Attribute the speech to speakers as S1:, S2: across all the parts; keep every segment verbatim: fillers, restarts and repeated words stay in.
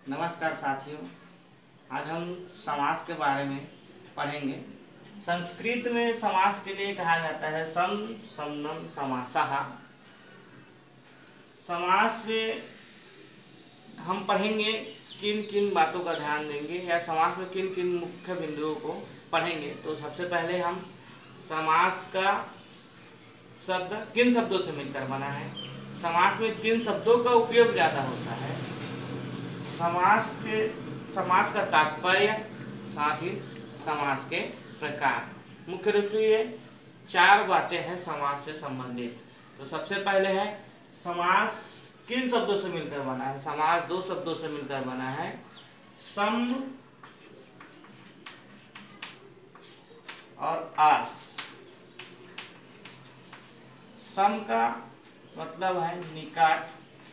S1: नमस्कार साथियों, आज हम समास के बारे में पढ़ेंगे। संस्कृत में समास के लिए कहा जाता है सम समनम समासः। समास में हम पढ़ेंगे किन किन बातों का ध्यान देंगे या समास में किन किन मुख्य बिंदुओं को पढ़ेंगे। तो सबसे पहले हम समास का शब्द किन शब्दों से मिलकर बना है, समास में किन शब्दों का उपयोग ज़्यादा होता है, समास के समास का तात्पर्य, साथ ही समास के प्रकार। मुख्य रूप से ये चार बातें हैं समास से संबंधित। तो सबसे पहले है समास किन शब्दों से मिलकर बना है। समास दो शब्दों से मिलकर बना है, सम और आस। सम का मतलब है निकट,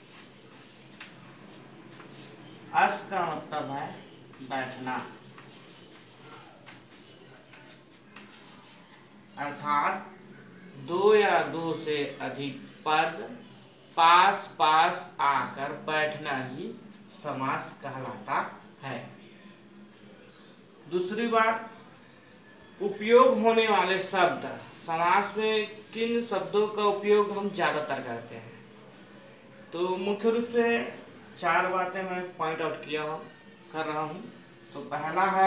S1: अस का मतलब है बैठना, अर्थात दो या दो से अधिक पद पास पास आकर बैठना ही समास कहलाता है। दूसरी बात, उपयोग होने वाले शब्द। समास में किन शब्दों का उपयोग हम ज्यादातर करते हैं, तो मुख्य रूप से चार बातें मैं पॉइंट आउट किया हूं कर रहा हूं। तो पहला है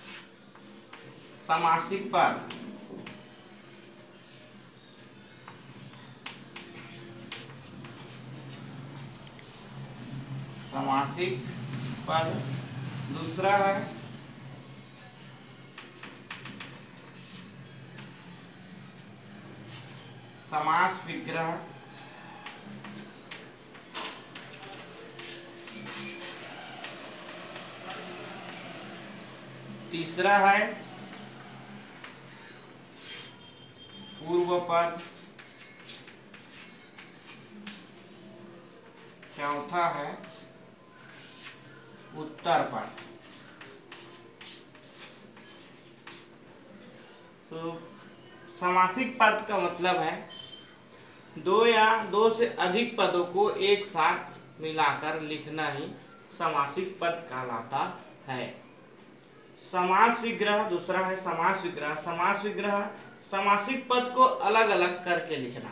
S1: समासिक पद। समासिक पद। दूसरा है समास विग्रह। तीसरा है पूर्व पद। चौथा है उत्तर पद। तो समासिक पद का मतलब है दो या दो से अधिक पदों को एक साथ मिलाकर लिखना ही समासिक पद कहलाता है। समास विग्रह दूसरा है समास विग्रह। समास विग्रह समासिक पद को अलग अलग करके लिखना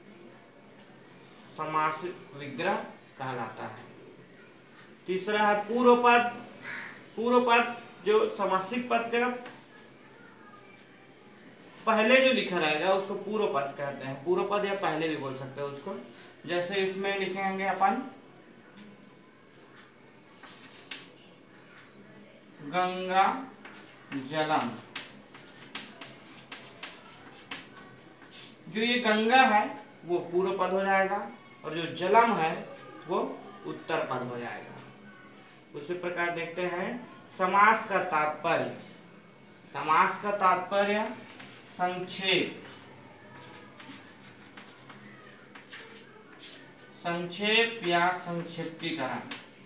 S1: समासिक विग्रह कहलाता है। तीसरा है पूर्व पद। पूर्व पद जो समासिक पद का पहले जो लिखा रहेगा उसको पूर्व पद कहते हैं। पूर्व पद या पहले भी बोल सकते हैं उसको। जैसे इसमें लिखेंगे अपन गंगा जलम। जो ये गंगा है वो पूर्व पद हो जाएगा और जो जलम है वो उत्तर पद हो जाएगा। उसी प्रकार देखते हैं समास का तात्पर्य। समास का तात्पर्य संक्षेप, संक्षेप या संक्षिप्तीकरण।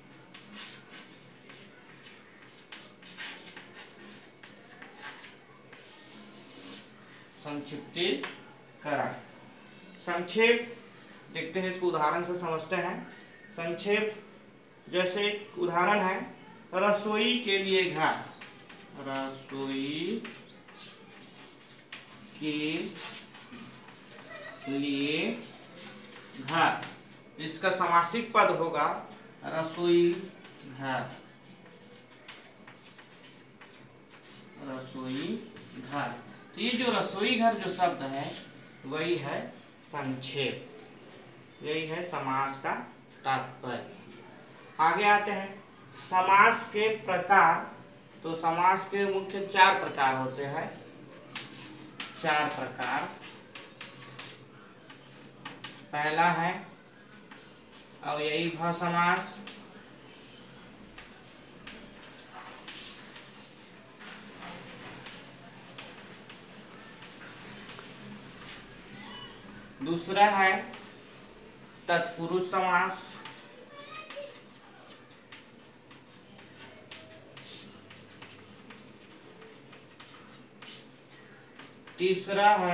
S1: संक्षिप्तीकरण संक्षेप देखते हैं, इसको उदाहरण से समझते हैं। संक्षेप जैसे उदाहरण है रसोई के लिए घर। रसोई के लिए घर, इसका समासिक पद होगा रसोई घर। रसोई घर, तो ये जो रसोई घर जो शब्द है वही है संक्षेप, यही है समास का तात्पर्य। आगे आते हैं समास के प्रकार। तो समास के मुख्य चार प्रकार होते हैं। चार प्रकार। पहला है अव्ययी भाव समास। दूसरा है तत्पुरुष समास। तीसरा है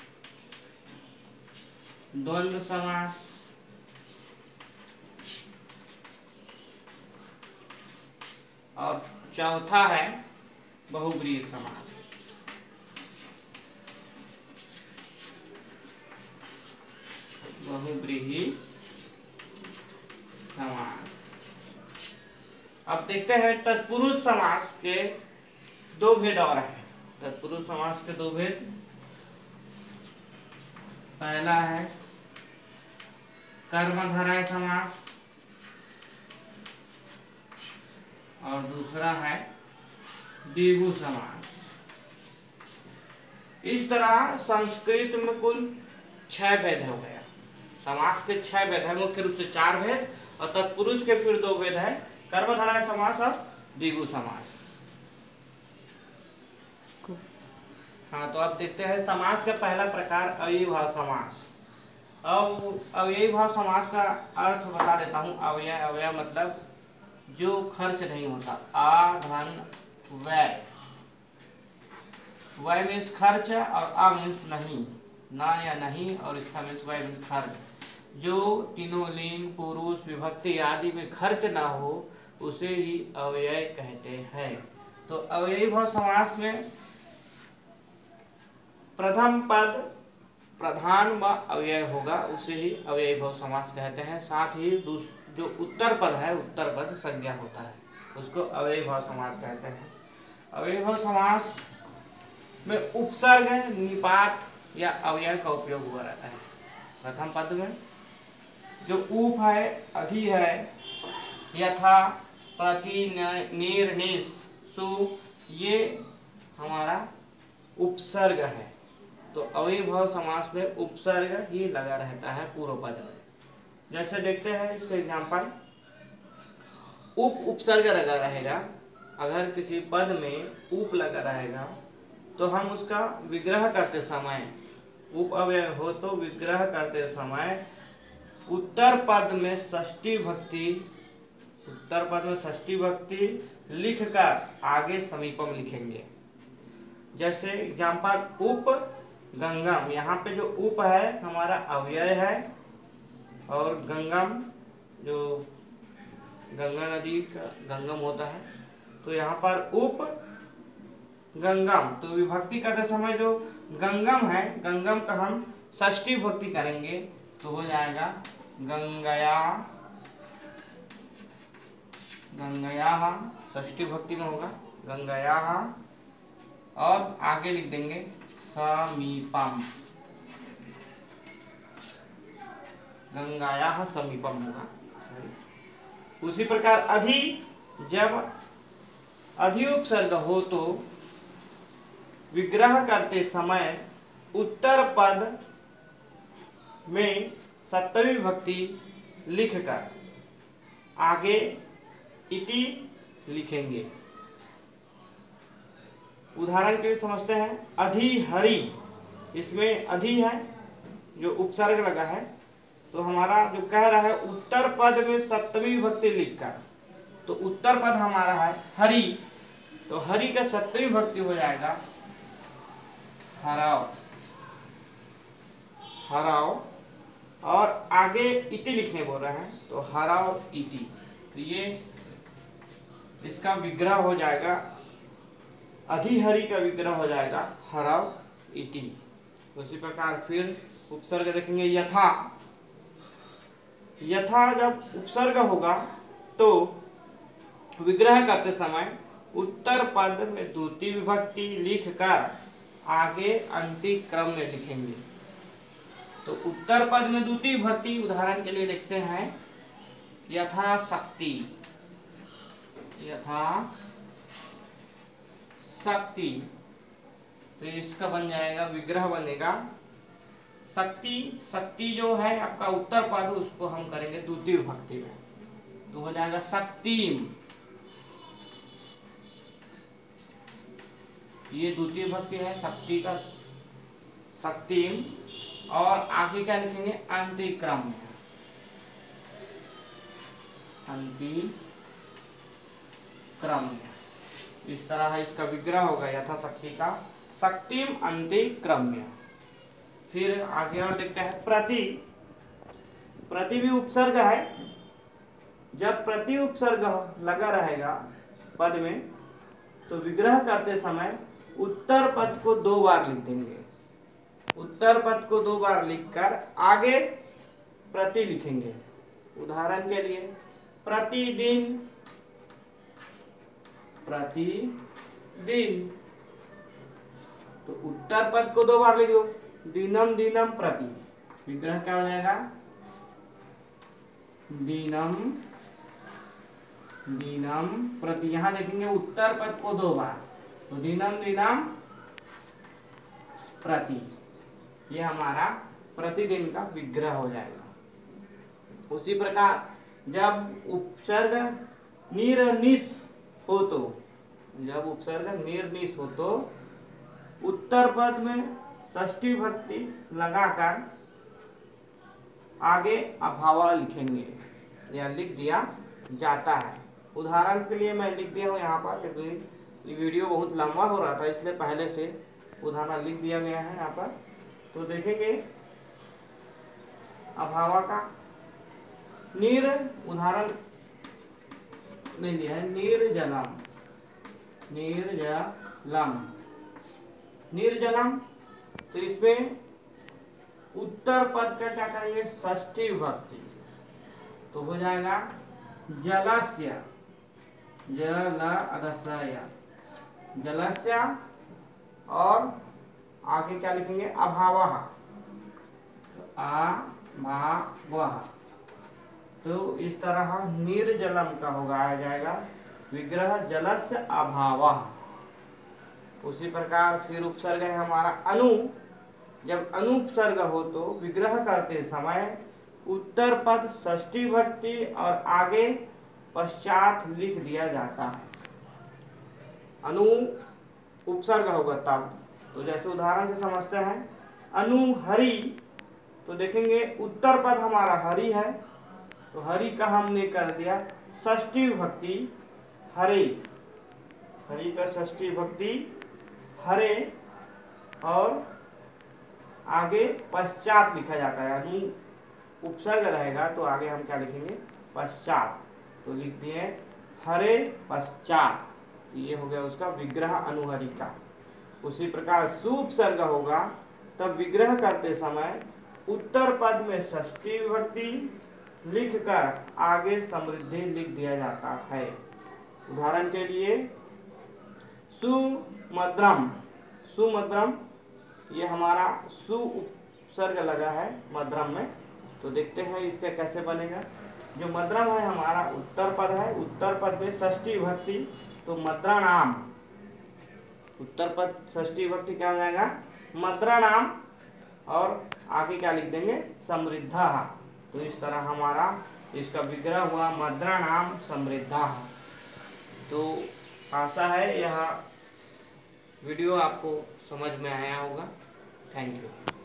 S1: द्वंद्व समास। और चौथा है बहुब्रीहि समास। बहुब्रीहि समास। अब देखते हैं तत्पुरुष समास के दो भेद और हैं। तत्पुरुष समास के दो भेद, पहला है कर्मधारय समास और दूसरा है द्विगु समास। इस तरह संस्कृत में कुल छह भेद हो गया। समास के छह भेद है, मुख्य रूप से चार भेद, और तत्पुरुष के फिर दो भेद है, कर्मधारय समास और द्विगु समास। हाँ, तो अब देखते हैं समास का पहला प्रकार अव्ययीभाव समास। अब अव्ययीभाव समास का अर्थ बता देता हूँ। अव्यय अव्यय मतलब जो खर्च नहीं होता। आ धन व्यय, व्यय मीन्स खर्च और आ मीन्स नहीं, ना या नहीं, और इसका मीन्स व्यय मीन्स खर्च। जो तीनों लिंग पुरुष विभक्ति आदि में खर्च ना हो उसे ही अव्यय कहते हैं। तो अव्ययीभाव समास में प्रथम पद प्रधान व अव्यय होगा, उसे ही अव्ययीभाव समास कहते हैं। साथ ही जो उत्तर पद है, उत्तर पद संज्ञा होता है, उसको अव्ययीभाव समास कहते हैं। अव्ययीभाव समास में उपसर्ग, निपात या अव्यय का उपयोग हुआ रहता है। प्रथम पद में जो उप है, अधि है, यथा, प्रति, निर, निस, सु, ये हमारा उपसर्ग है। तो अव्ययीभाव समास में उपसर्ग ही लगा रहता है पूर्व पद में। जैसे देखते हैं इसका एग्जांपल, उप उपसर्ग लगा रहेगा। अगर किसी पद में उप लगा रहेगा तो हम उसका विग्रह करते समय, उप अव्यय हो तो विग्रह करते समय उत्तर पद में षष्ठी भक्ति उत्तर पद में षष्ठी भक्ति लिखकर आगे समीपम लिखेंगे। जैसे एग्जांपल, उप गंगम, यहाँ पे जो उप है हमारा अव्यय है, और गंगम जो गंगा नदी का गंगम होता है, तो यहाँ पर उप गंगम, तो विभक्ति करते समय जो गंगम है, गंगम का हम षष्ठी भक्ति करेंगे तो हो जाएगा गंगया, गंगया, षष्ठी भक्ति में होगा गंगया, और आगे लिख देंगे समीपम, गंगाया समीपम होगा। उसी प्रकार अधि, जब अधि उपसर्ग हो तो विग्रह करते समय उत्तर पद में सप्तमी विभक्ति लिखकर आगे इति लिखेंगे। उदाहरण के लिए समझते हैं, अधि हरि, इसमें अधि है जो उपसर्ग लगा है, तो हमारा जो कह रहा है उत्तर पद में सप्तमी विभक्ति लिखकर, तो उत्तर पद हमारा है हरि, तो हरि का सप्तमी विभक्ति हो जाएगा हराव, हराव, और आगे इति लिखने बोल रहे हैं तो हराव इति, तो ये इसका विग्रह हो जाएगा, अधिहरि का विग्रह हो जाएगा हराव इति। उसी प्रकार फिर उपसर्ग देखेंगे, यथा, यथा जब उपसर्ग होगा तो विग्रह करते समय उत्तर पद में द्वितीय विभक्ति लिखकर आगे अंतिम क्रम में लिखेंगे। तो उत्तर पद में द्वितीय विभक्ति, उदाहरण के लिए देखते हैं, यथा शक्ति, यथा शक्ति, तो इसका बन जाएगा विग्रह बनेगा शक्ति। शक्ति जो है आपका उत्तर पद, उसको हम करेंगे द्वितीय विभक्ति में, तो हो जाएगा शक्तिम, ये द्वितीय विभक्ति है शक्ति का, शक्तिम, और आगे क्या लिखेंगे अंतिक्रम में, अंतिक्रम में, इस तरह है इसका विग्रह होगा यथा शक्ति का शक्तिम अंतिक्रम में। फिर आगे और देखते हैं प्रति, प्रति भी उपसर्ग है। जब प्रति उपसर्ग लगा रहेगा पद में, तो विग्रह करते समय उत्तर पद को दो बार लिख देंगे। उत्तर पद को दो बार लिखकर आगे प्रति लिखेंगे। उदाहरण के लिए प्रतिदिन, प्रतिदिन, तो उत्तर पद को दो बार लिख दो। दिनम दिनम प्रति, विग्रह क्या हो जाएगा? दिनम दिनम प्रति। यहां देखेंगे उत्तर पद को दो बार, तो दिनम दिनम प्रति, ये हमारा प्रतिदिन का विग्रह हो जाएगा। उसी प्रकार जब उपसर्ग निर्निश हो तो, जब उपसर्ग निर्निश हो तो उत्तर पद में षष्ठी भक्ति लगाकर आगे अभावा लिखेंगे, या लिख दिया जाता है। उदाहरण के लिए मैं लिख दिया हूँ यहाँ पर, क्योंकि वीडियो बहुत लंबा हो रहा था इसलिए पहले से उदाहरण लिख दिया गया है यहाँ पर। तो देखेंगे अभावा का नीर, उदाहरण ले लिया है निर्जलम, निर्जलम, निर्जलम। तो इसमें उत्तर पद का क्या करेंगे? षष्ठी विभक्ति, तो हो जाएगा जलस्य, जल अदस्य, जलस्य, और आगे क्या लिखेंगे? अभावः, अभावः। तो इस तरह निर्जलम का होगा आ जाएगा विग्रह जलस्य अभावः। उसी प्रकार फिर उपसर्ग है हमारा अनु। जब अनुपसर्ग हो तो विग्रह करते समय उत्तर पद षष्ठी भक्ति और आगे पश्चात लिख दिया जाता है। अनु उपसर्ग होगा तब, तो जैसे उदाहरण से समझते हैं अनु हरि, तो देखेंगे उत्तर पद हमारा हरि है, तो हरि का हमने कर दिया षष्ठी भक्ति हरे, हरि का षष्ठी भक्ति हरे, और आगे पश्चात लिखा जाता है। अनु उपसर्ग रहेगा तो आगे हम क्या लिखेंगे? पश्चात, तो लिख दिए हरे पश्चात, तो ये हो गया उसका विग्रह अनुहरि का। उसी प्रकार सुपसर्ग होगा तब विग्रह करते समय उत्तर पद में षष्ठी विभक्ति लिखकर आगे समृद्धि लिख दिया जाता है। उदाहरण के लिए सुमद्रम, सुमद्रम, ये हमारा सु उपसर्ग लगा है मद्रम में, तो देखते हैं इसका कैसे बनेगा। जो मद्रम है हमारा उत्तर पद है, उत्तर पद में षष्ठी विभक्ति, तो मद्राणाम, उत्तर पद षष्ठी विभक्ति क्या हो जाएगा? मद्राणाम, और आगे क्या लिख देंगे? समृद्धा। तो इस तरह हमारा इसका विग्रह हुआ मद्राणाम समृद्धा। तो आशा है यह वीडियो आपको समझ में आया होगा। Thank you.